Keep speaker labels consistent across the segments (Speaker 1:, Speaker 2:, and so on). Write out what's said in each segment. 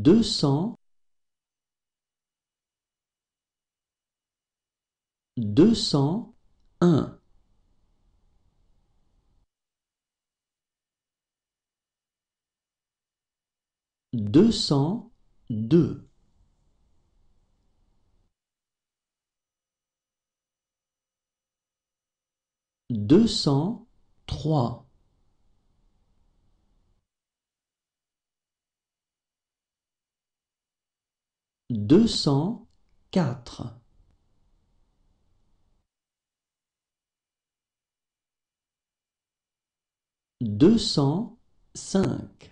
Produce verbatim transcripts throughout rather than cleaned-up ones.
Speaker 1: deux cents, deux cent un, deux cent deux, deux cent trois, deux cent quatre, deux cent cinq,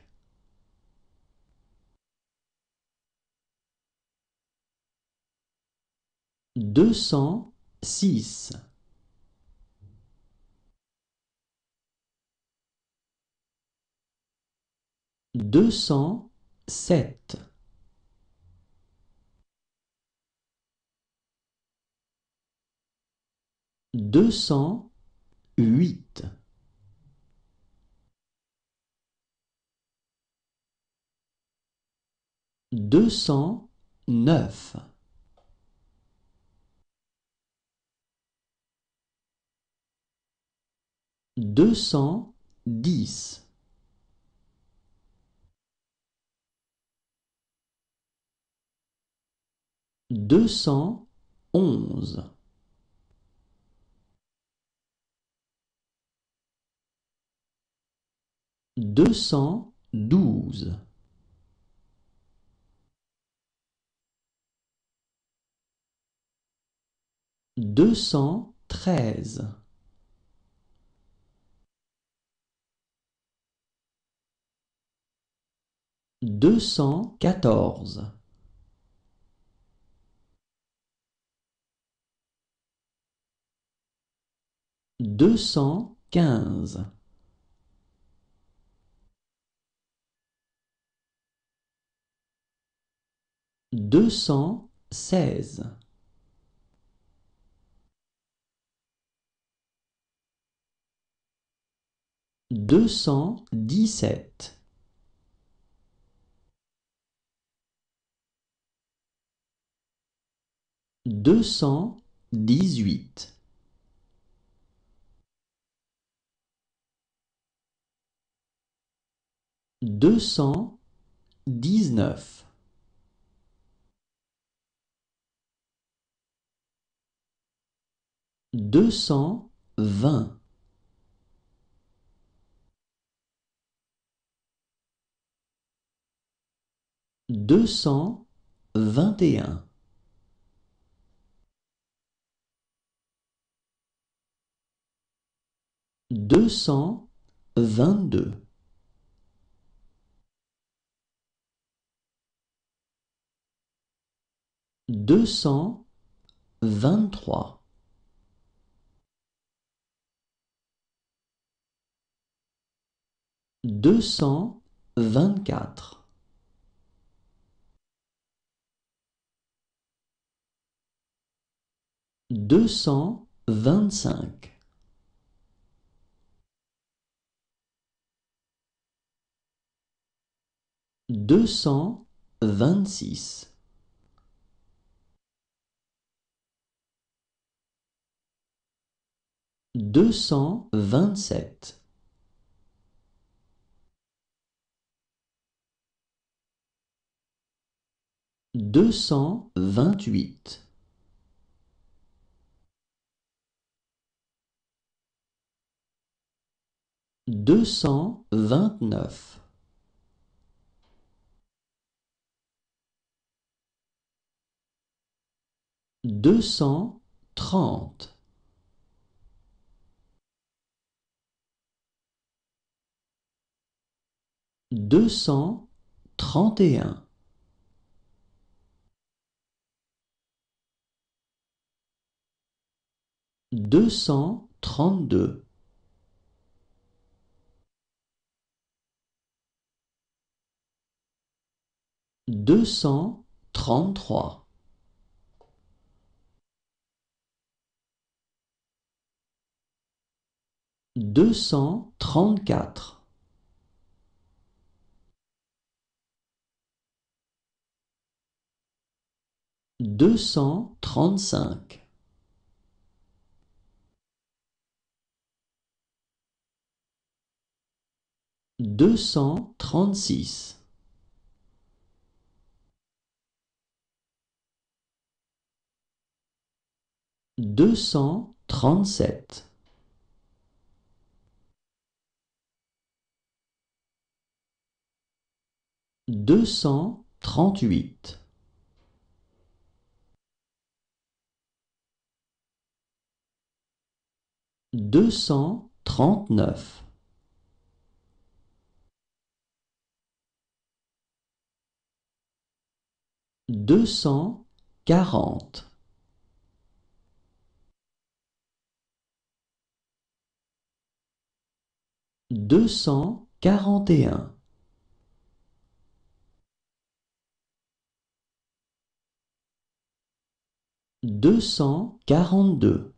Speaker 1: deux cent six, deux cent sept, deux cent huit, deux cent neuf, deux cent dix, deux cent onze, deux cent douze, deux cent treize, deux cent quatorze, deux cent quinze, deux cent seize, deux cent dix-sept, deux cent dix-huit, deux cent dix-neuf, deux cent vingt, deux cent vingt et un, deux cent vingt-deux, deux cent vingt-trois, deux cent vingt-quatre, deux cent vingt-cinq, deux cent vingt-six, deux cent vingt-sept, deux cent vingt-huit, deux cent vingt-neuf, deux cent trente, deux cent trente et un, deux cent trente-deux, deux cent trente-trois, deux cent trente-quatre, deux cent trente-cinq, deux cent trente-six, deux cent trente-sept, deux cent trente-huit, deux cent trente-neuf, deux cent quarante, deux cent quarante et un, deux cent quarante-deux,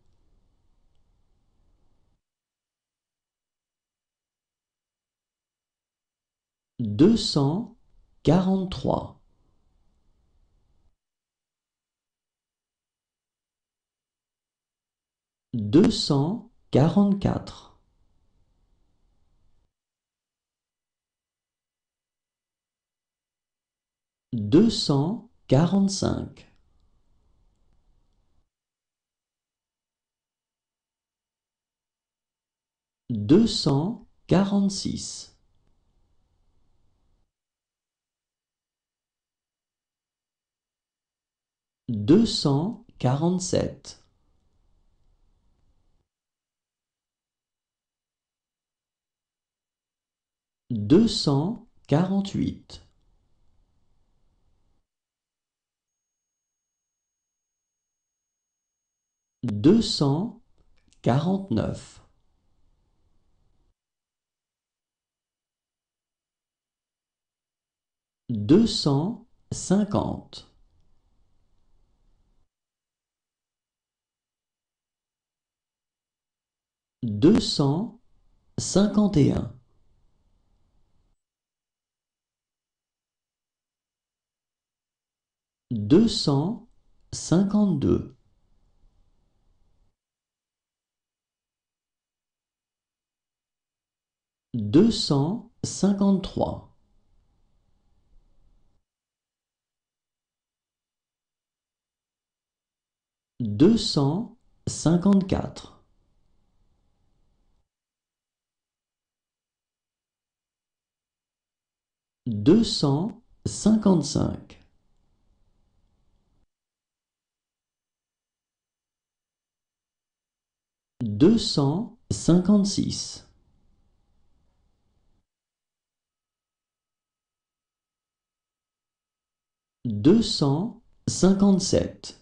Speaker 1: deux cent quarante-trois, deux cent quarante-quatre, deux cent quarante-cinq, deux cent quarante-six, deux cent quarante-sept, deux cent quarante-huit, deux cent quarante-neuf, deux cent cinquante, deux cent cinquante et un, deux cent cinquante-deux, deux cent cinquante-trois, deux cent cinquante-quatre, deux cent cinquante-cinq, deux cent cinquante-six, deux cent cinquante-sept,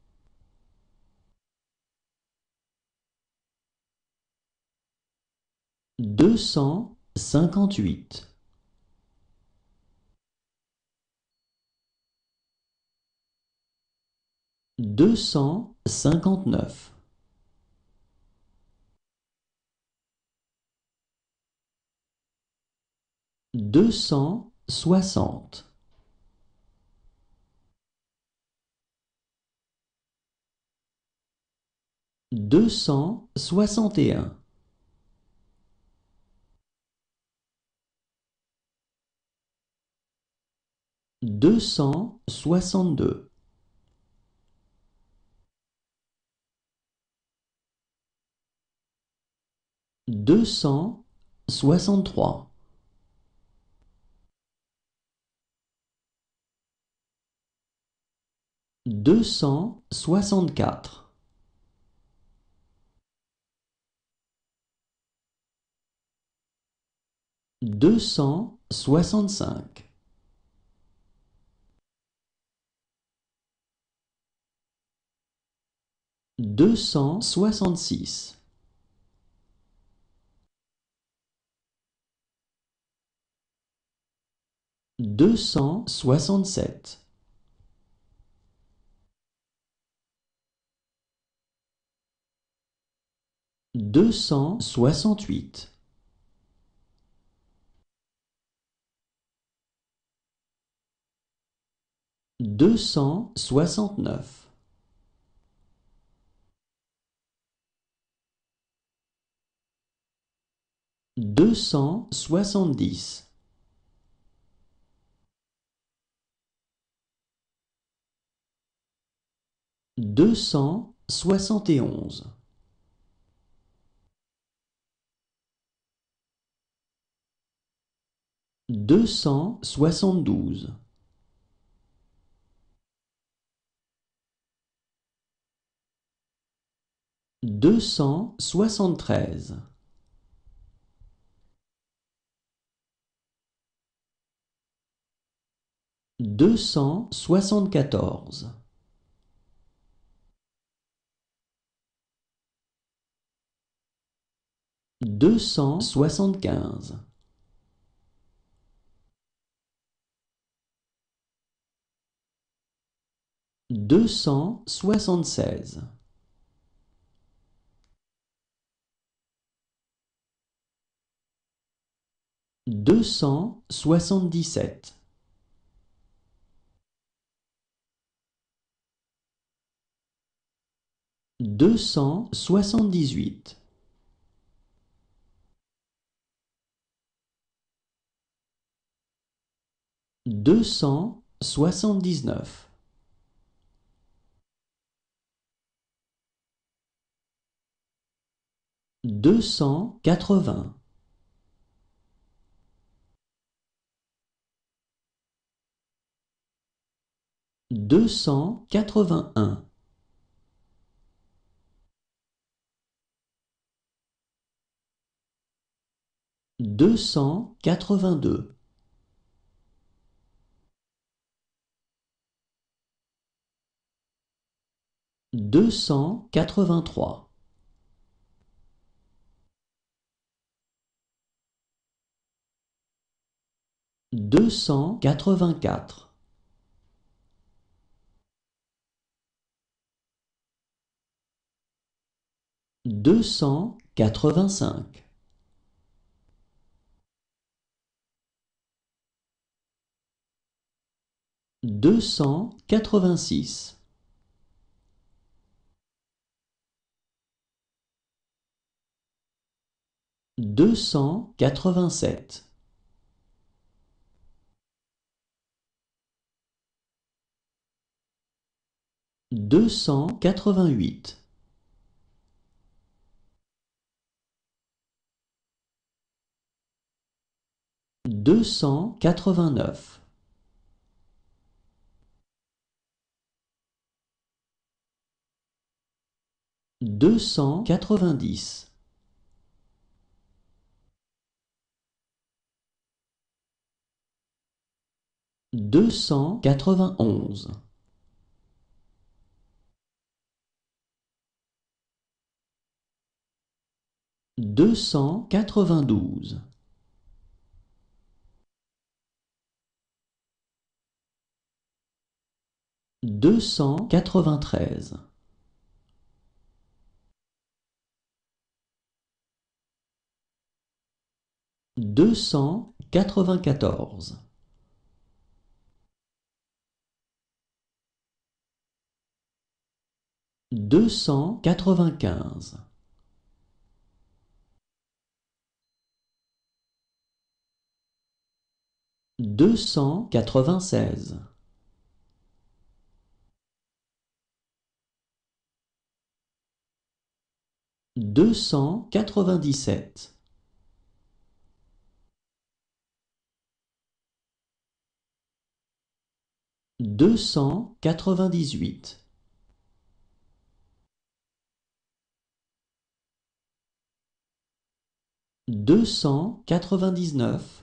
Speaker 1: deux cent cinquante-huit, deux cent cinquante-neuf, deux cent soixante, deux cent soixante et un, deux cent soixante-deux, deux cent soixante-trois, deux cent soixante-quatre, deux cent soixante-cinq, deux cent soixante-six, deux cent soixante-sept, deux cent soixante-huit, deux cent soixante-neuf, deux cent soixante-dix, deux cent soixante et onze, deux cent soixante-douze, deux cent soixante-treize, deux cent soixante-quatorze, deux cent soixante-quinze, deux cent soixante-seize, deux cent soixante-dix-sept, deux cent soixante-dix-huit, deux cent soixante-dix-neuf, deux cent quatre-vingts, deux cent quatre-vingt-un, deux cent quatre-vingt-deux, deux cent quatre-vingt-trois, deux cent quatre-vingt-quatre, deux cent quatre-vingt-cinq, deux cent quatre-vingt-six, deux cent quatre-vingt-sept, deux cent quatre-vingt-huit, deux cent quatre-vingt-neuf, deux cent quatre-vingt-dix, deux cent quatre-vingt-onze, deux cent quatre-vingt-douze, deux cent quatre-vingt-treize, deux cent quatre-vingt-quatorze, deux cent quatre-vingt-quinze, deux cent quatre-vingt-seize, deux cent quatre-vingt-dix-sept, deux cent quatre-vingt-dix-huit, deux cent quatre-vingt-dix-neuf,